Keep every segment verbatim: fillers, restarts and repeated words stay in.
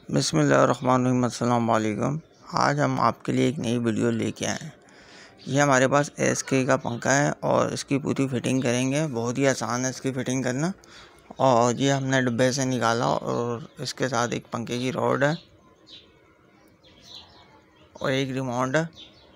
बिस्मिल्लाहिर्रहमानिर्रहीम। अस्सलाम वालेकुम। आज हम आपके लिए एक नई वीडियो लेके आए हैं। ये हमारे पास एस के का पंखा है और इसकी पूरी फिटिंग करेंगे। बहुत ही आसान है इसकी फिटिंग करना। और ये हमने डिब्बे से निकाला और इसके साथ एक पंखे की रॉड है और एक रिमोट है।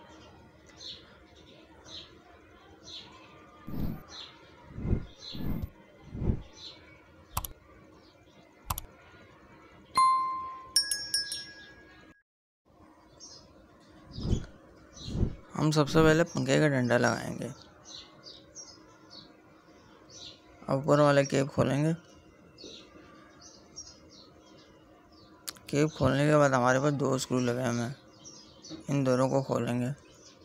हम सबसे पहले पंखे का डंडा लगाएंगे। अब ऊपर वाले केप खोलेंगे। केप खोलने के बाद हमारे पास दो स्क्रू लगे हैं, इन दोनों को खोलेंगे।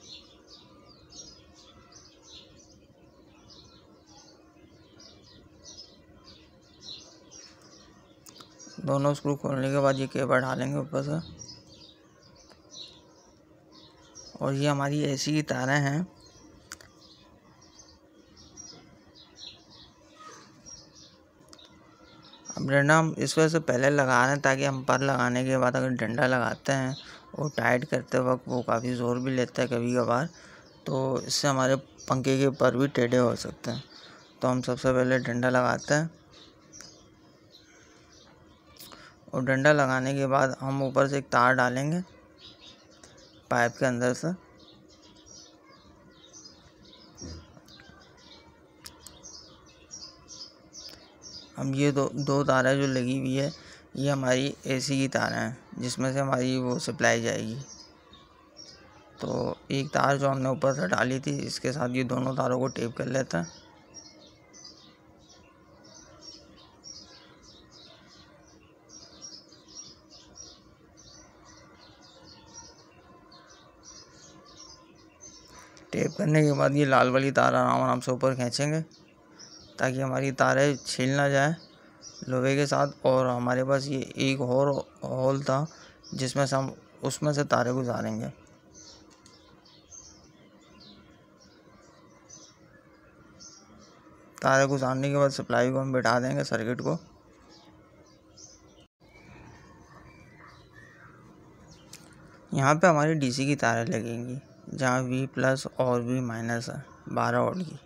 दोनों स्क्रू खोलने के बाद ये केप हटा लेंगे ऊपर से। और ये हमारी एसी की तारें हैं। अब डंडा हम इस वजह से पहले लगा रहे हैं ताकि हम पर लगाने के बाद अगर डंडा लगाते हैं और टाइट करते वक्त वो काफ़ी ज़ोर भी लेता है कभी कभार, तो इससे हमारे पंखे के पर भी टेढ़े हो सकते हैं। तो हम सबसे पहले डंडा लगाते हैं और डंडा लगाने के बाद हम ऊपर से एक तार डालेंगे पाइप के अंदर से। हम ये दो दो तारें जो लगी हुई है ये हमारी एसी की तारें हैं जिसमें से हमारी वो सप्लाई जाएगी। तो एक तार जो हमने ऊपर से डाली थी इसके साथ ये दोनों तारों को टेप कर लेते हैं। टेप करने के बाद ये लाल वाली तार आराम आराम से ऊपर खींचेंगे ताकि हमारी तारें छिल ना जाए लोहे के साथ। और हमारे पास ये एक और होल था जिसमें से हम उसमें से तारें गुजारेंगे। तारें गुजारने के बाद सप्लाई को हम बिठा देंगे सर्किट को। यहाँ पे हमारी डीसी की तारें लगेंगी जहाँ वी प्लस और वी माइनस है बारह वोल्ट की।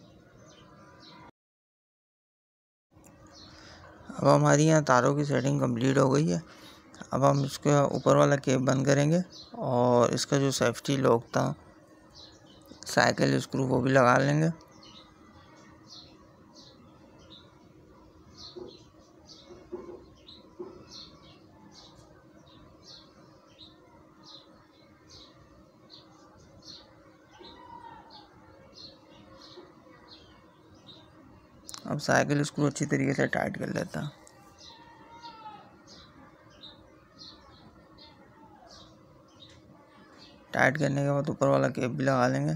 अब हमारी यहाँ तारों की सेटिंग कंप्लीट हो गई है। अब हम इसके ऊपर वाला केप बंद करेंगे और इसका जो सेफ्टी लॉक था साइकिल स्क्रू वो भी लगा लेंगे। अब साइकिल स्क्रू अच्छी तरीके से टाइट कर लेता है। टाइट करने के बाद ऊपर वाला केप भी लगा लेंगे।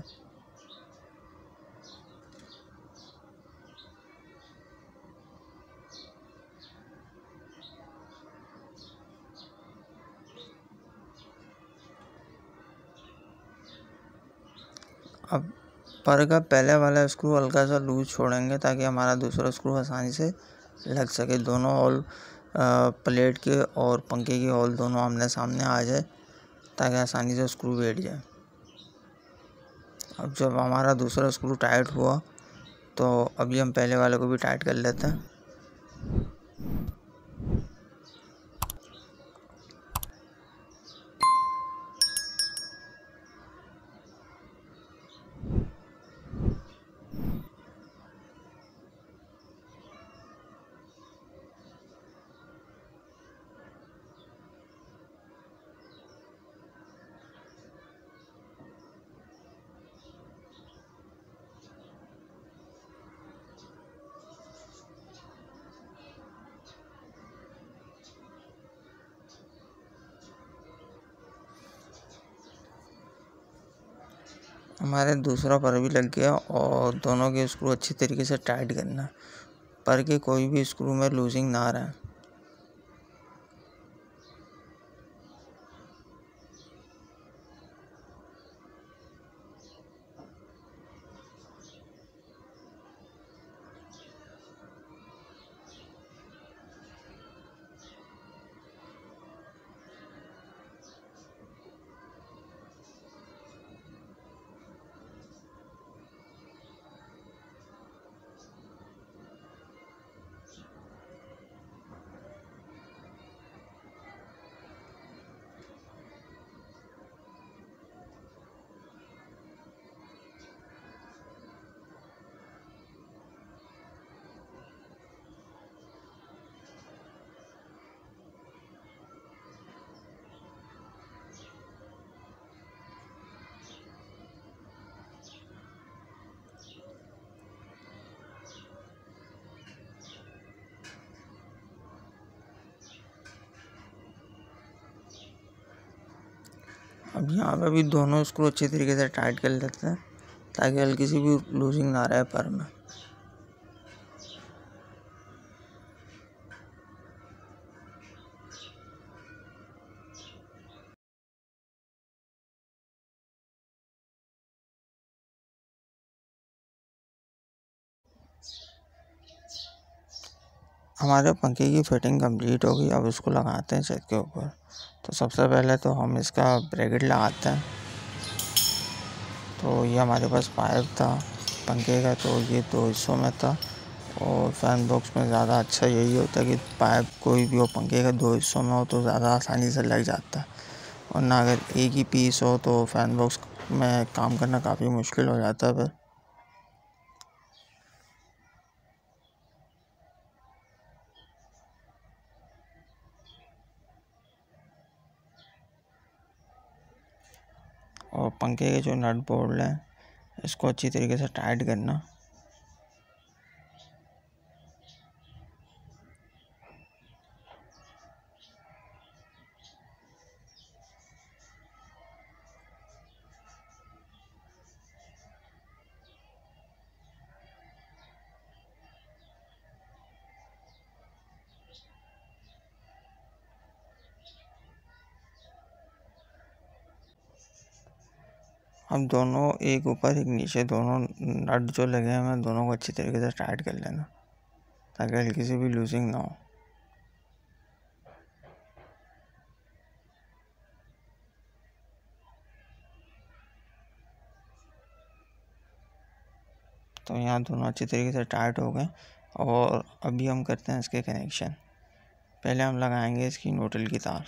अब पर का पहले वाला स्क्रू हल्का सा लूज छोड़ेंगे ताकि हमारा दूसरा स्क्रू आसानी से लग सके। दोनों होल प्लेट के और पंखे के होल दोनों आमने सामने आ जाए ताकि आसानी से स्क्रू बैठ जाए। अब जब हमारा दूसरा स्क्रू टाइट हुआ तो अभी हम पहले वाले को भी टाइट कर लेते हैं। हमारे दूसरा पर भी लग गया और दोनों के स्क्रू अच्छी तरीके से टाइट करना पर के कोई भी स्क्रू में लूजिंग ना रहे। अब यहाँ पे भी दोनों स्क्रू अच्छी तरीके से टाइट कर लेते हैं ताकि हल्की सी भी लूजिंग ना रहे पर में। हमारे पंखे की फिटिंग कंप्लीट हो गई। अब इसको लगाते हैं छत के ऊपर। तो सबसे पहले तो हम इसका ब्रैकेट लगाते हैं। तो ये हमारे पास पाइप था पंखे का, तो ये दो हिस्सों में था। और फैन बॉक्स में ज़्यादा अच्छा यही होता है कि पाइप कोई भी हो पंखे का दो हिस्सों में हो तो ज़्यादा आसानी से लग जाता है, और ना अगर एक ही पीस हो तो फैन बॉक्स में काम करना काफ़ी मुश्किल हो जाता है फिर। और पंखे के जो नट बोल्ट हैं इसको अच्छी तरीके से टाइट करना। अब दोनों एक ऊपर एक नीचे दोनों नट जो लगे हैं दोनों को अच्छी तरीके से टाइट कर लेना ताकि हल्की सी भी लूजिंग ना हो। तो यहाँ दोनों अच्छी तरीके से टाइट हो गए। और अभी हम करते हैं इसके कनेक्शन। पहले हम लगाएंगे इसकी न्यूट्रल की तार।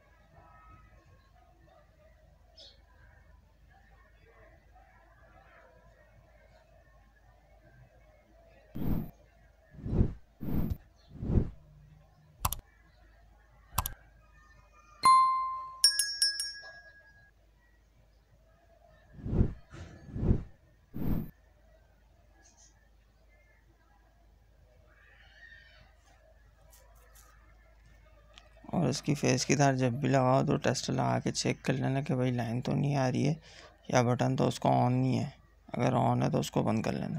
और इसकी फेस की तार जब भी लगाओ तो टेस्ट लगा के चेक कर लेना कि भाई लाइन तो नहीं आ रही है या बटन तो उसको ऑन नहीं है। अगर ऑन है तो उसको बंद कर लेना।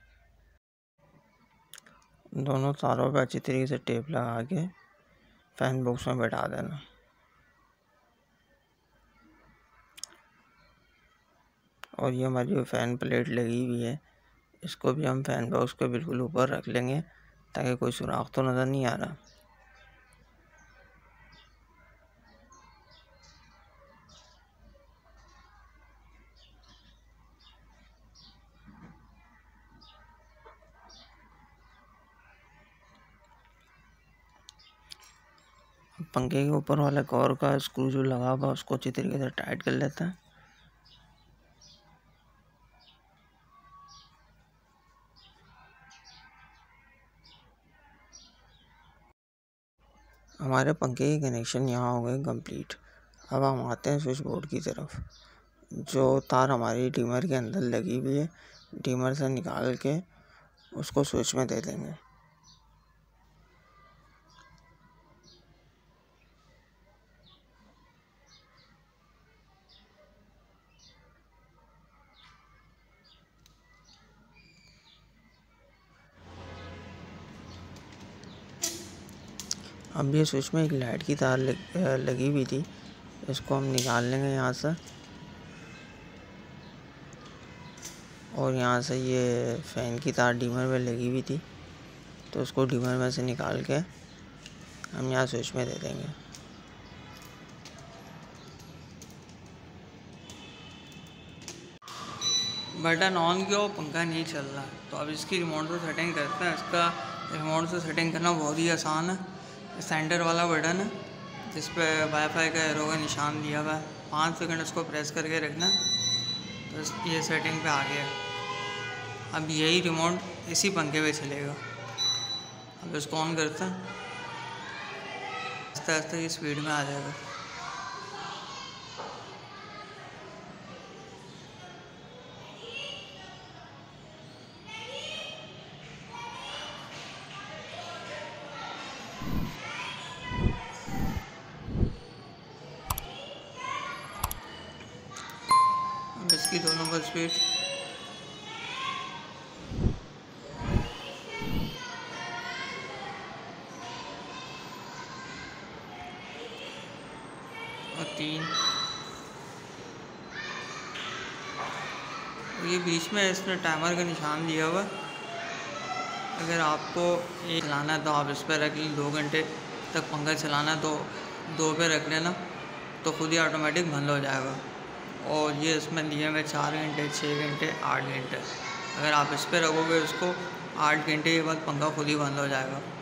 दोनों तारों पे अच्छी तरीके से टेप लगा के फैन बॉक्स में बैठा देना। और ये हमारी जो फैन प्लेट लगी हुई है इसको भी हम फैन बॉक्स के बिल्कुल ऊपर रख लेंगे ताकि कोई सुराख तो नज़र नहीं आ रहा। पंखे के ऊपर वाले कवर का स्क्रू जो लगा हुआ उसको अच्छी तरीके से टाइट कर लेता है। हमारे पंखे की कनेक्शन यहाँ हो गए कंप्लीट। अब हम आते हैं स्विच बोर्ड की तरफ। जो तार हमारी डिमर के अंदर लगी हुई है डिमर से निकाल के उसको स्विच में दे देंगे। अब ये स्विच में एक लाइट की तार लगी हुई थी, इसको हम निकाल लेंगे यहाँ से। और यहाँ से ये फ़ैन की तार डिमर में लगी हुई थी तो उसको डिमर में से निकाल के हम यहाँ स्विच में दे देंगे। बटन ऑन किया और पंखा नहीं चल रहा, तो अब इसकी रिमोट से सेटिंग करते हैं। इसका रिमोट से सेटिंग करना बहुत ही आसान है। सेंटर वाला बटन है जिस पे वाईफाई का एरो का निशान दिया हुआ है, पाँच सेकंड उसको प्रेस करके रखना तो ये सेटिंग पे आ गया। अब यही रिमोट इसी पंखे पे चलेगा। अब इसको ऑन करते हैं, आस्ते आस्ते ये स्पीड में आ जाएगा। Full speed. और तीन, और ये बीच में इसमें टाइमर का निशान दिया हुआ। अगर आपको ये चलाना है तो आप इस पर रख लें, दो घंटे तक पंखा चलाना तो दो पे रख लेना, तो खुद ही ऑटोमेटिक बंद हो जाएगा। और ये इसमें दिए हुए चार घंटे, छः घंटे, आठ घंटे। अगर आप इस पर रखोगे उसको, आठ घंटे के बाद पंखा खुद ही बंद हो जाएगा।